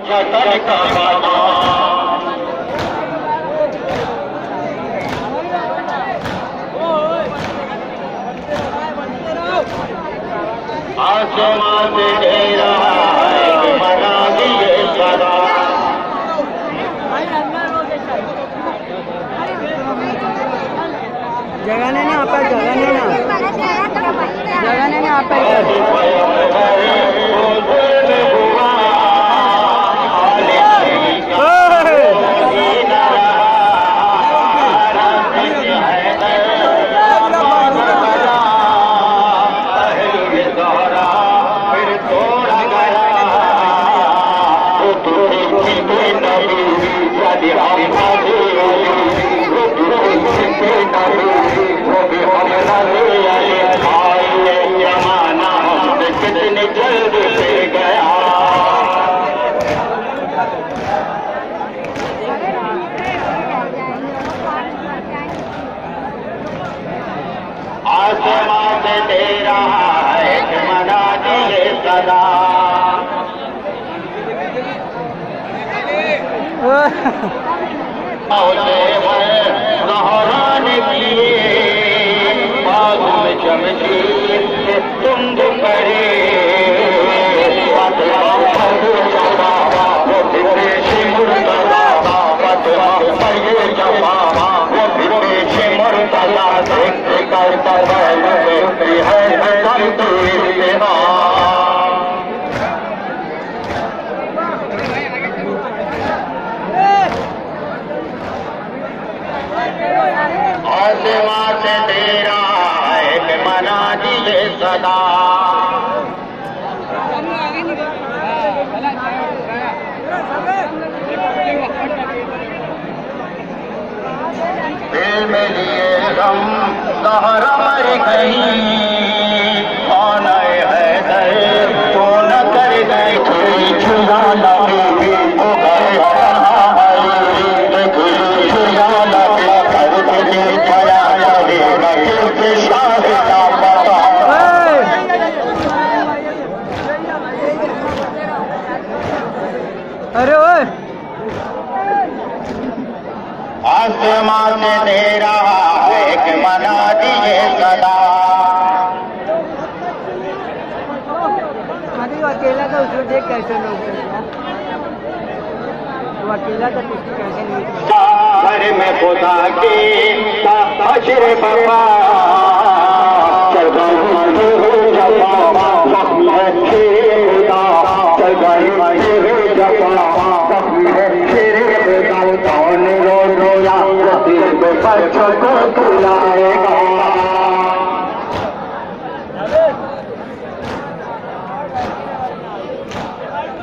जगन का बाबा आसमान से दे रहा है मना दिए सदा जगह नहीं ना आप जगह नहीं आप आसमान से दे रहा है मना दिए सदा औले हैं लहराने किए बाग में चमकी तुम करे आसमां से दे रहा है मना दिए सदा दिल में लिए गम सहरा मर गई कौन है दर तो न कर गए कोई छुड़ा लगे वो आसमां से दे रहा है कि मना दिए सदा अकेला था उसको देख कैसे लोग वो अकेला था किसी कैसे नहीं घर में खुदा की अशर बाबा बच्चों को बुलाएगा